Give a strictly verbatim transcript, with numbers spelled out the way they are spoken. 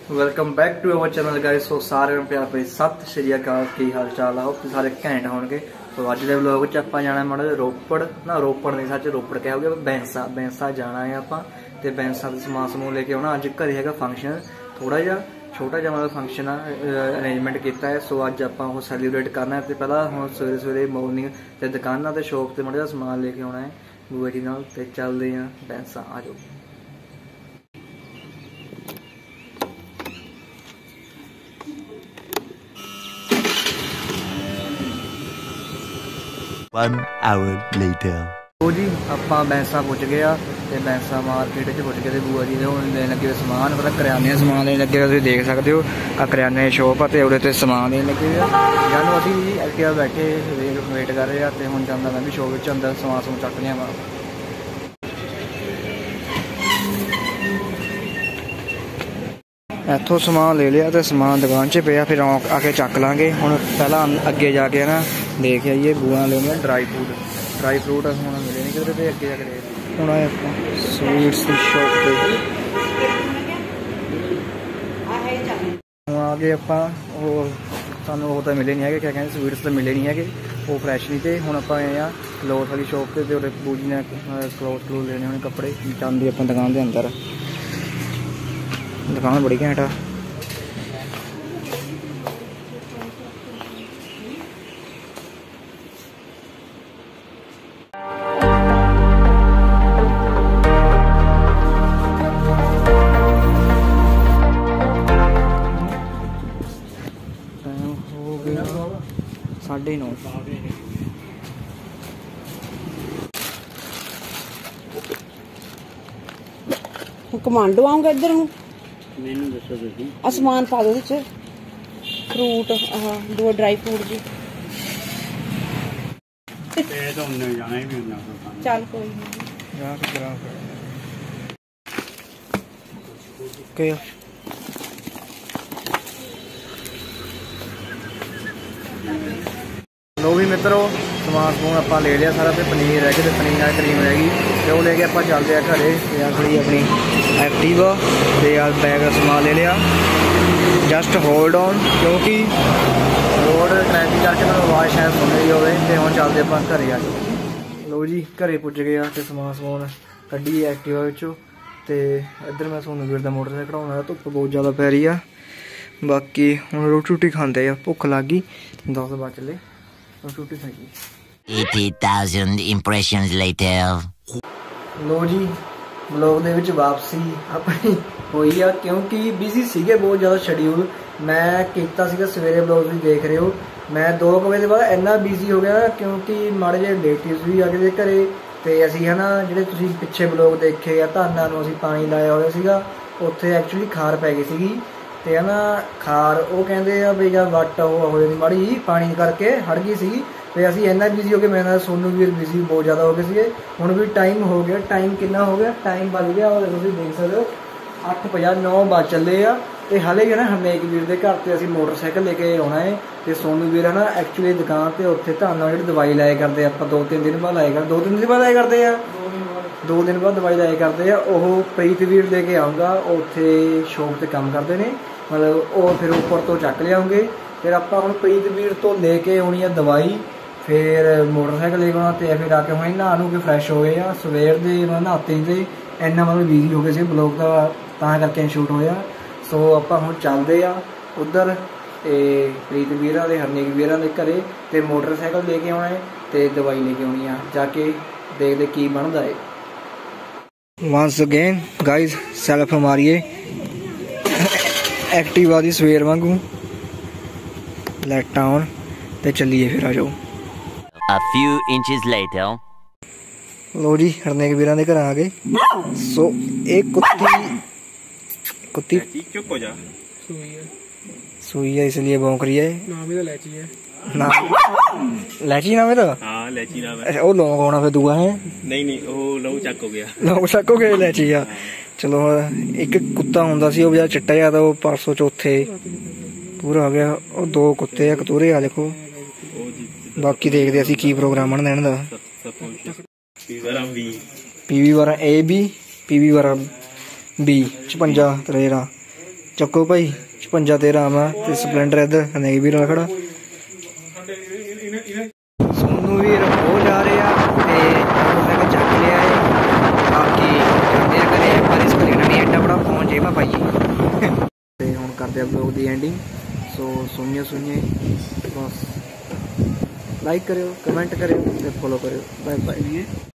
Welcome back to our channel guys. So सारे प्यार भाई सत श्री अकाल, की हाल चाल हो सारे घैंट होणगे। तो अज के ब्लॉग च आपां जाना माड़ा रोपड़ ना रोपड़ नहीं सच रोपड़ क्या हो गया बैंसा बैंसा जाना है आपां ते बैंसा का समान समूह लेके आना। अज घरे हैगा फंक्शन थोड़ा जिहा छोटा जिहा मतलब फंक्शन अरेंजमेंट किया है। सो अज आपां वो सैलीब्रेट करना है। तो पहला हुण सवेरे सवेरे मॉर्निंग ते दुकानां ते शॉप ते माड़ा जिहा समान लेके आना है बुआ जी नाल ते चलदे आ बैंसा। आ जाओ। One hour later. ਉਹ ਜੀ ਆਪਾਂ बैंसा पुज गए ਤੇ बैंसा मार्केट च पुज गए बुआ जी ने ਹੁਣ ਲੈਣ ਲੱਗੇ ਸਮਾਨ ਪਤਾ ਕਰਿਆਨੇ ਸਮਾਨ ਲੈਣ ਲੱਗੇ। ਤੁਸੀਂ ਦੇਖ ਸਕਦੇ ਹੋ ਆ ਕਰਿਆਨੇ ਦੀ ਸ਼ੋਪ ਆ ਤੇ ਉਹਦੇ ਤੇ ਸਮਾਨ ਲੈਣ ਲੱਗੇ ਆ। ਜਾਨੂੰ ਅਸੀਂ ਜੀ ਐਕਟਿਵਾ ਬੈਠੇ ਵੇਟ ਕਰ ਰਹੇ ਆ ਤੇ ਹੁਣ ਜਾਂਦਾ ਮੈਂ ਵੀ ਸ਼ੋਪ ਵਿੱਚ ਅੰਦਰ ਸਮਾਨ ਸਮੂਨ ਚੱਕ ਲਿਆ ਵਾ। ਇੱਥੋਂ ਸਮਾਨ ਲੈ ਲਿਆ ਤੇ ਸਮਾਨ ਦੁਕਾਨ 'ਚ ਪਿਆ ਫਿਰ ਆ ਕੇ ਚੱਕ ਲਾਂਗੇ। ਹੁਣ ਪਹਿਲਾਂ ਅੱਗੇ ਜਾ ਕੇ ਨਾ देख आइए बुआ लेंगे ड्राई फ्रूट ड्राई फ्रूट हूँ मिले नहीं किधर अगे जाके हूँ आए आप स्वीट्स की शॉप पे आ गए आप सू वो तो मिले नहीं है क्या कहते स्वीट्स तो मिले नहीं है वो फ्रैश नहीं थे। हूँ आप आए हैं क्लोथ वाली शॉप से बूजी ने क्लोथ क्लोथ लेने होने कपड़े चाहती अपन दुकान के अंदर। दुकान बड़ी घैंट आ। साढ़े नौ कमांडो आऊंगा इधर हूँ आसमान पा दो फ्रूट दो ड्राई फ्रूट जी चल कोई नहीं। लो भी मित्रों समान समून आप ले लिया सारा। तो पनीर रह गई तो पनीर क्रीम रह गई तो वो लेके आप चलते हैं घरे। खड़ी अपनी एक्टिवा तो यार बैग समान ले लिया। जस्ट होल्ड ऑन क्योंकि रोड ट्रैफिक करके मैं आवाज़ शायद सुन रही हो हम चलते अपन घरे। आ लो जी घरे पुज गए तो समान समून कड्ढी एक्टिवा विचों ते इधर मैं सोनू वीर दा मोटरसाइकिल कढाउणा। धुप्प बहुत ज़्यादा पै रही है। बाकी हुण रोटी रोटी खांदे आ भुख लग गई दस बज चले रोटी खाई। eighty thousand impressions later. लो जी ब्लॉग दे विच वापसी अपनी हुई है क्योंकि बिजी सीगे बहुत ज़्यादा शेड्यूल। मैं किया सीगा सवेरे ब्लॉग भी देख रहे हो। मैं दो बजे के बाद इन्ना बिजी हो गया क्योंकि माड़े जे रिलेटिव्स भी आ गए घरे ते असीं है ना जिहड़े तुसीं पिछे ब्लॉग देखे आ धानां नूं असीं पानी लाया होया सीगा उत्थे एक्चुअली खार पै गई सीगी ते है ना खार वो कहते हैं भी जब वट हो जाती माड़ी जी पानी करके हट गई सी। तो असीं इन्ना बिजी हो गए मेरे नाल सोनू वीर बिजी बहुत ज़्यादा हो गए थे। हुण भी टाइम हो गया टाइम कितना हो गया टाइम बज गया और तुसीं देख सकते हो अठ पचास नौ बज चले आ। तो हाले भी है ना हरनेक वीर के घर से असीं मोटरसाइकिल लेके आना है। तो सोनू वीर है ना एक्चुअली दुकान पर उत्थे धानां जी दवाई लाया करते आप दो तीन दिन बाद लाया कर दो तीन दिन बाद लाया करते हैं दो दिन बाद दवाई लाया करते हैं। वो प्रीत वीर लेके आऊँगा उत्थे शॉप से काम करते हैं मतलब वो फिर ऊपर तो चक लियाओगे। फिर आप हम प्रीत वीर तो लेके आनी है दवाई फिर मोटरसाइकिल लेके आना तो फिर आके हम नहा नू के फ्रैश हो गए आ सवेर के मतलब नहाते थे इन्ना मतलब बिजी हो गए थे ब्लॉग का तां करके शूट होया। सो आप हम चलते आ उधर प्रीत वीर के हरनेक वीर के घरे तो मोटरसाइकिल लेके आना है तो दवाई लेके आनी है जाके देखते की बनता है। वंस अगेन गाइज सैल्फ मारिए एक्टिवा दी सवेर वांगू लाइटां ऑन ते चलिए फिर आ जाओ। A few inches later. लो जी हरनेक वीरां दे घर आ गए। सो एक कुत्ती कुत्ती चुप हो जा सुई है इसलिए भौंक रही है। नाम ही तो लैची है ना लैची नाम है तो हां लैची नाम है। अच्छा वो लौंग होना फिर दुआ है नहीं नहीं वो लौंग चक हो गया लौंग चक हो गया लैची आ। चलो एक कुत्ता हुंदा सी वो बड़ा चिट्टा जिहा था वो परसों चौथे पूरा हो गया। वो दो कुत्ते आ कतूरे आ देखो। बाकी देखते असीं की प्रोग्राम बनदा इन्हां दा। पीवी बारह ए बी पीवी बारह बी छपंजा त्रेरा ਚੱਕੋ ਭਾਈ ਛਪੰਜਾ ਤੇਰਾਂ ਆਵਾ ਤੇ ਸਪਲੈਂਡਰ ਇੱਧਰ ਹਨੇਕ ਵੀਰ ਖੜਾ। ਸੋਨੂ ਵੀਰ ਹੋ ਜਾ ਰਹੇ ਆ ਤੇ ਮੋਟਰਸਾਈਕਲ ਚੱਕ ਲਿਆ ਏ। ਬਾਕੀ ਜਾਂਦੇ ਆ ਘਰੇ ਪਰ ਇਸ ਕੋਲ ਨਹੀਂ ਐਡਾ ਬੜਾ ਫੋਨ ਜੇਬਾਂ ਪਾਈਏ ਤੇ ਹੁਣ ਕਰਦੇ ਆ ਬਲੌਗ ਦੀ ਐਂਡਿੰਗ। ਸੋ ਸੁਣੀਏ ਸੁਣੀਏ ਬਸ, ਲਾਈਕ ਕਰਿਓ, ਕਮੈਂਟ ਕਰਿਓ ਤੇ ਫੋਲੋ ਕਰਿਓ। Bye bye.